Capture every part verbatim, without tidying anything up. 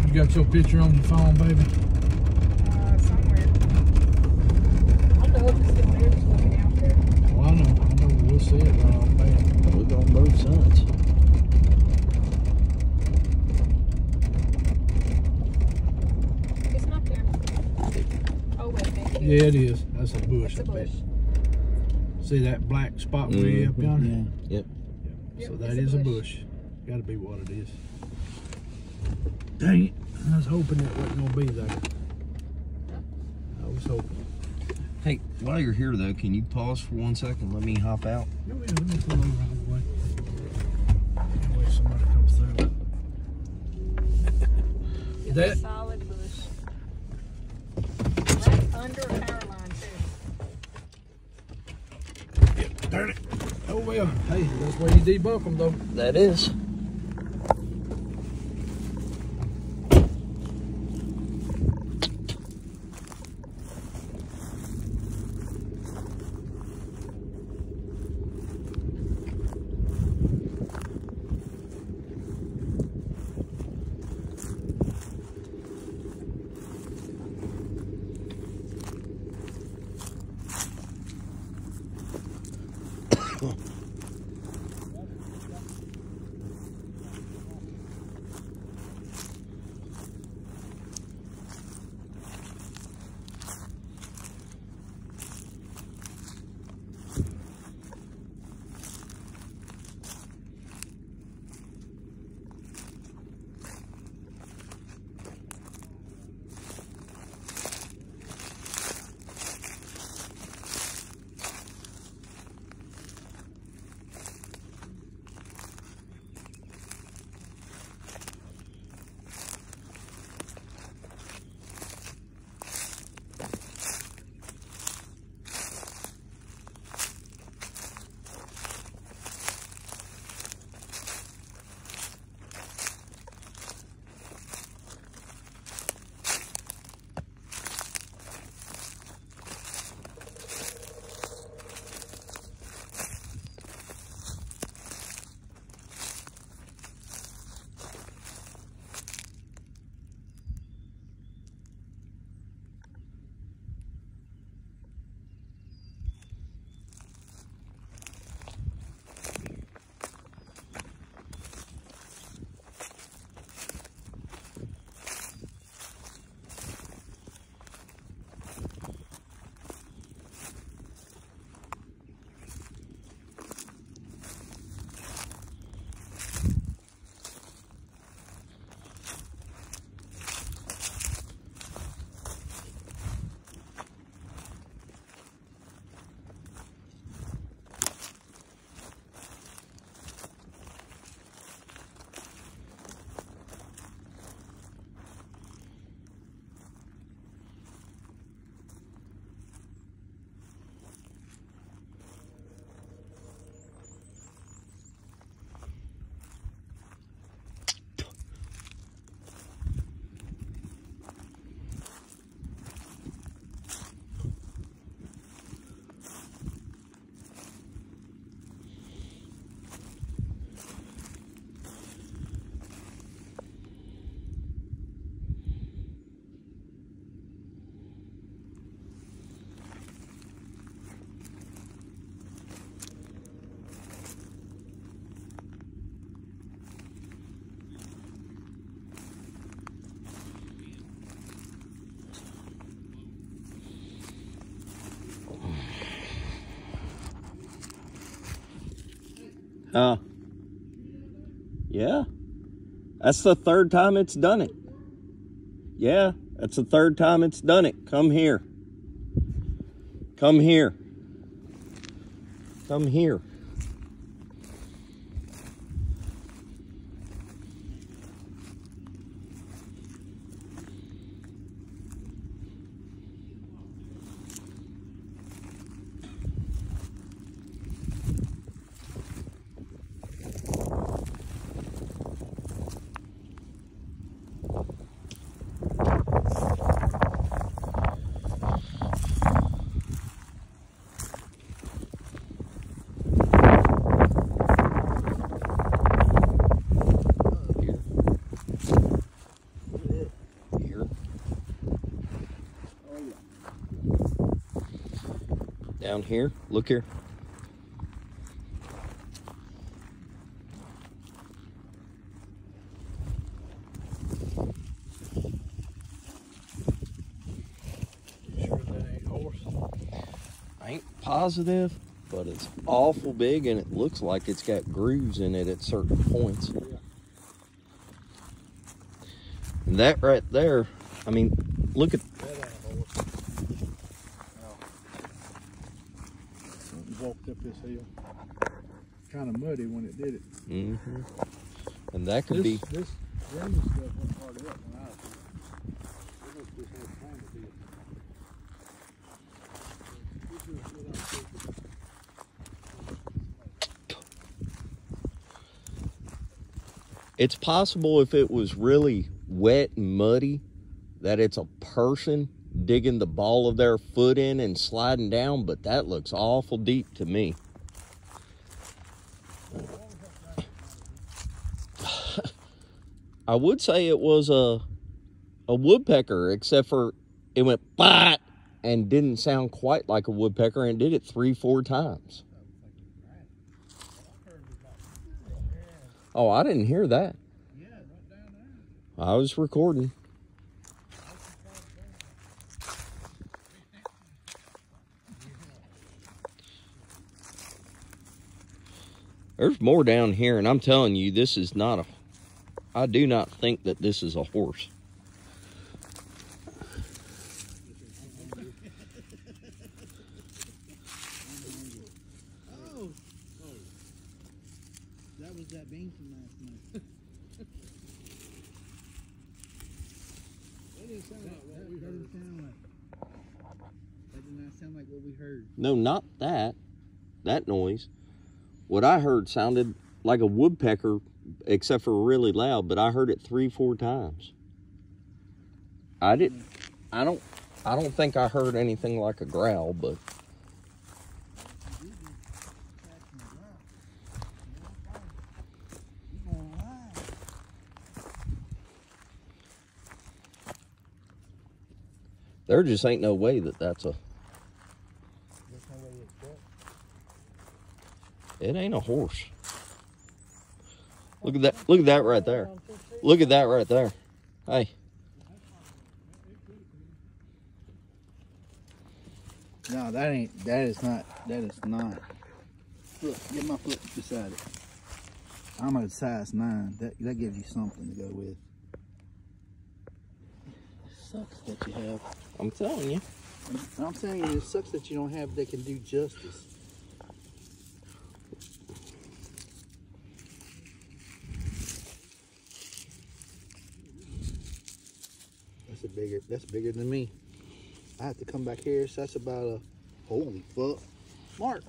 You got your picture on your phone, baby? Uh, somewhere. I don't know if it's still there, just looking out there. Oh, I know. I know. We'll see it right off back. Look on both sides. It's not there. Oh, wait, maybe it Yeah, is. it is. That's a bush. It's a I bet. bush. See that black spot way up yonder? Yeah. Yep. So Yep, that it's is a a bush. bush. Gotta be what it is. Dang it. I was hoping it wasn't gonna be there. I was hoping. Hey, while you're here though, can you pause for one second? Let me hop out. No, yeah, let me pull over out of the way. That way somebody comes through. It's That- a solid bush. Right under a power line, too. Yep, darn it. Oh well. Hey, that's where you debunk them though. That is. Uh, yeah. That's the third time it's done it. Yeah, that's the third time it's done it. Come here. Come here. Come here. Down here, look here. You sure that ain't horse? I ain't positive, but it's awful big and it looks like it's got grooves in it at certain points. Yeah. And that right there, I mean, look at That ain't a horse. No. Something walked up this hill. Kind of muddy when it did it. mm-hmm. And that could this, be This green stuff went hard up when I was here. It must just have time to do it. This is what I'm thinking. It's possible if it was really wet and muddy that it's a person digging the ball of their foot in and sliding down, but that looks awful deep to me. I would say it was a a woodpecker, except for it went bat and didn't sound quite like a woodpecker and did it three, four times. Oh, I didn't hear that. Yeah, right down there. I was recording. There's more down here, and I'm telling you, this is not a... I do not think that this is a horse. Oh, oh, that was that bean from last night. That didn't sound like what we heard. Sound like. That did not sound like what we heard. No, not that. That noise. What I heard sounded like a woodpecker, except for really loud, but I heard it three, four times. I didn't, I don't, I don't think I heard anything like a growl, but. There just ain't no way that that's a, it ain't a horse. Look at that, look at that right there. Look at that right there. Hey. No, that ain't, that is not, that is not. Look, get my foot beside it. I'm a size nine. That, that gives you something to go with. It sucks that you have. I'm telling you. I'm telling you, it sucks that you don't have that can do justice. That's a bigger, that's bigger than me. I have to come back here, so that's about a, holy fuck. Mark.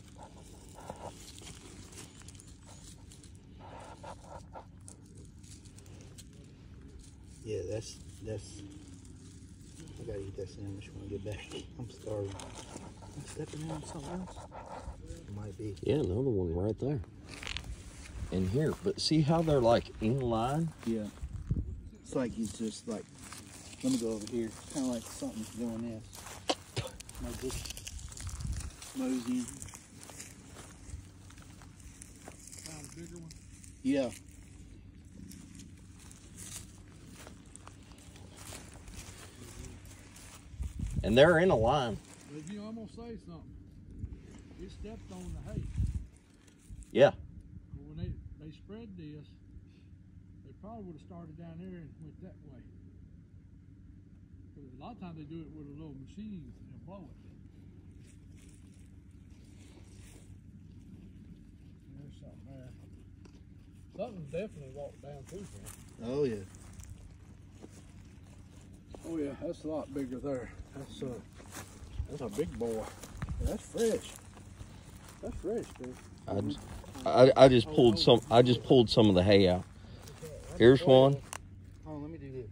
Yeah, that's, that's, I gotta eat that sandwich when I get back. I'm starving. Am I stepping on something else? It might be. Yeah, another one right there. In here. But see how they're like in line? Yeah. It's like it's just like, let me go over here. Kind of like something's doing this. Like this. Moseying. Found a bigger one. Yeah. And they're in a line. But you know, I'm gonna say something. It stepped on the hay. Yeah. When they, they spread this, they probably would have started down there and went that way. Because a lot of times they do it with a little machine and they'll blow it. There's something there. Something definitely walked down through there. Oh yeah. Oh yeah, that's a lot bigger there. That's a, that's a big boy. That's fresh. That's fresh, dude. I just, I, I just pulled some I just pulled some of the hay out. Here's one. Oh, let me do this.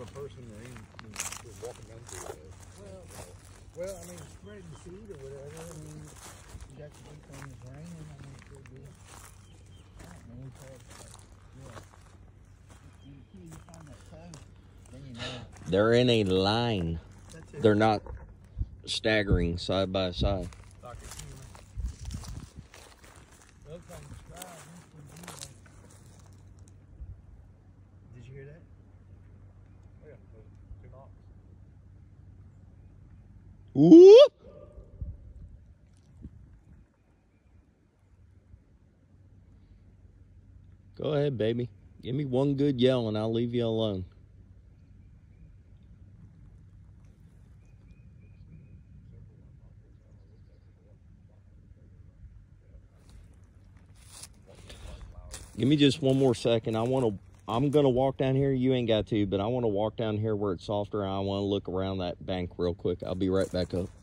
a person or any, you know, just walking down through there. Well, well, I mean, spreading seed or whatever. I mean, you got to think on the raining. I mean, it could be. I don't know. We've had, yeah. Until you find that toe, then you know. They're in a line. That's it. They're not staggering side by side. Like a human. Looks like a scribe. Did you hear that? Oh, yeah, those two knocks. Whoop! Go ahead, baby. Give me one good yell and I'll leave you alone. Give me just one more second. I want to, I'm going to walk down here. You ain't got to, but I want to walk down here where it's softer. And I want to look around that bank real quick. I'll be right back up.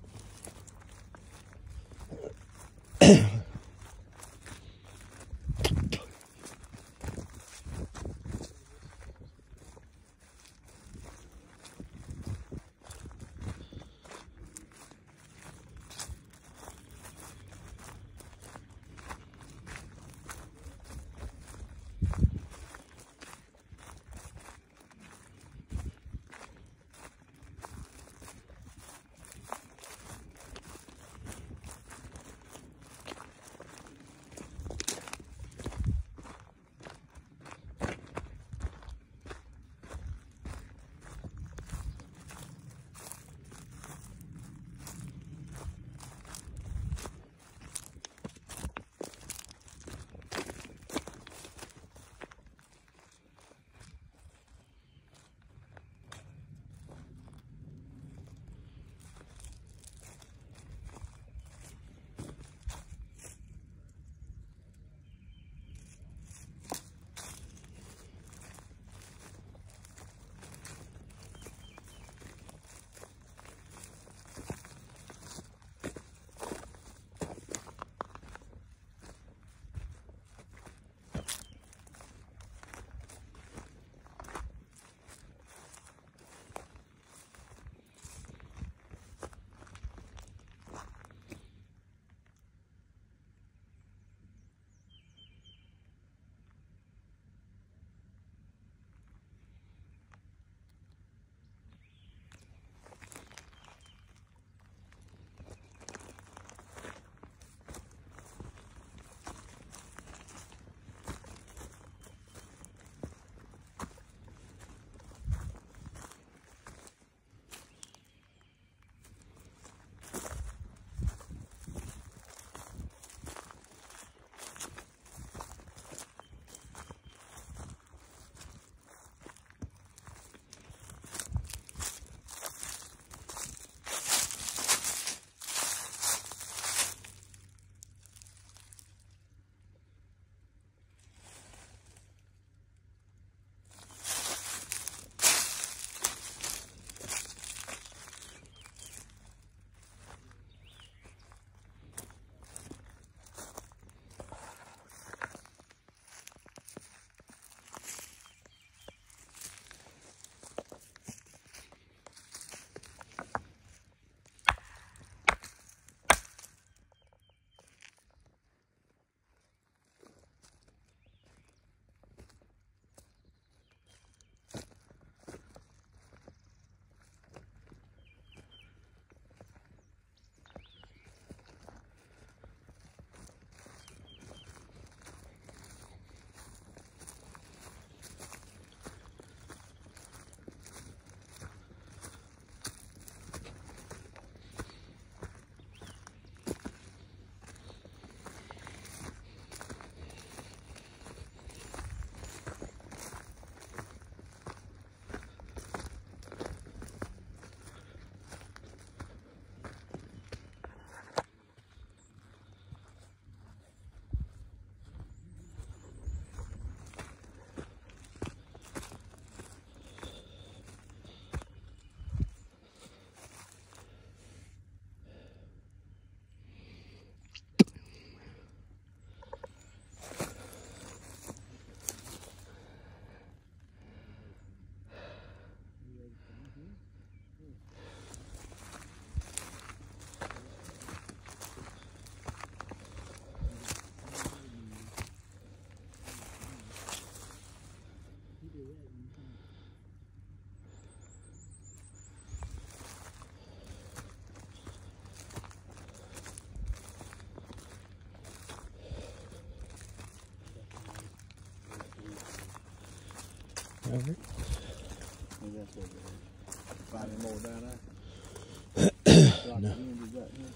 All right. Maybe that's what it is. Find any more down there? Like No. the end of that here.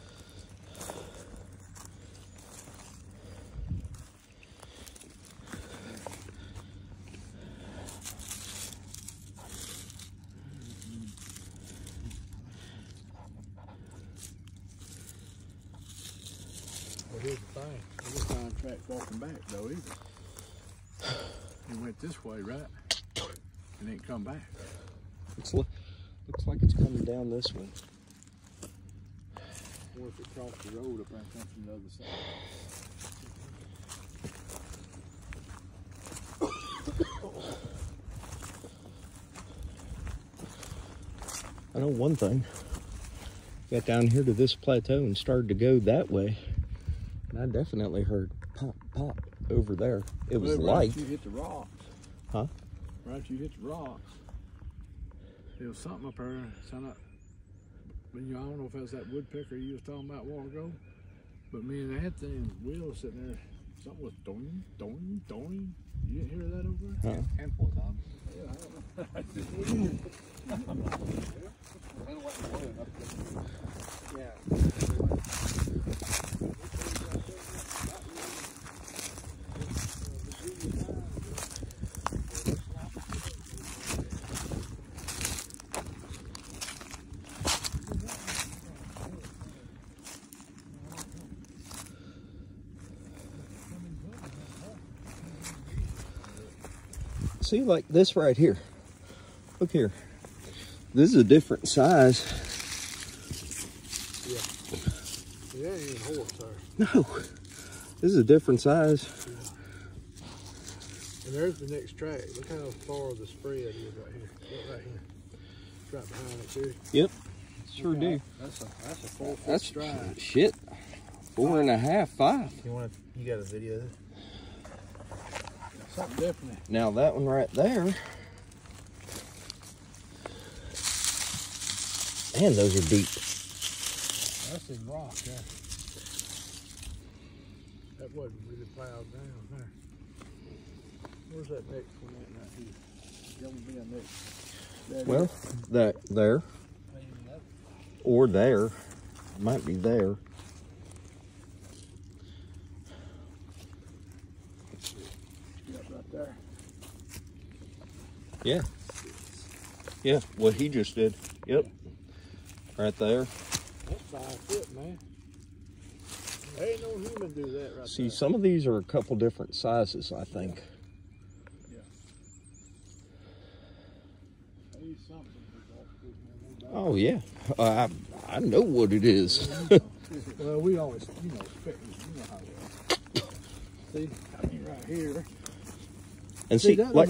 Well, here's the thing. I just found tracks walking back though either. He went this way, right? And ain't come back. Looks, li looks like it's coming down this way. Or if it crossed the road up there and comes from the other side. I know one thing. Got down here to this plateau and started to go that way. And I definitely heard pop, pop over there. It was Well, right light. after you hit the rocks. Huh? Right after you hit the rocks. There was something up there. Sound like, but you know, I don't know if that was that woodpecker you was talking about a while ago. But me and Anthony and Will was sitting there. Something was doing, doing, doing. You didn't hear that over there? Huh? Handful of times. Yeah, I don't know. See, like this right here. Look here. This is a different size. Yeah. Yeah, ain't even horse there. No. This is a different size. And there's the next track. Look how far the spread is right here. Look right here. It's right behind it too. Yep. Sure Look do. out. That's a that's a four foot That's stride. shit. Four and a half, five. You want to? You got a video of this? Something definitely. Now that one right there. Man, those are deep. That's in rock there. That wasn't really plowed down there. Where's that next one at right here? That one being next. That Well, that there or there. Might be there. Yep, right there. Yeah. Yeah, what he just did. Yep. Right there. That's five foot, man. There ain't no human do that right See, there. some of these are a couple different sizes, I think. Yeah. Hey, something was off this, man. Oh, yeah. Uh, I, I know what it is. Well, we always, you know, expect, you know how we are. See, I mean, right here. And See, see, that like,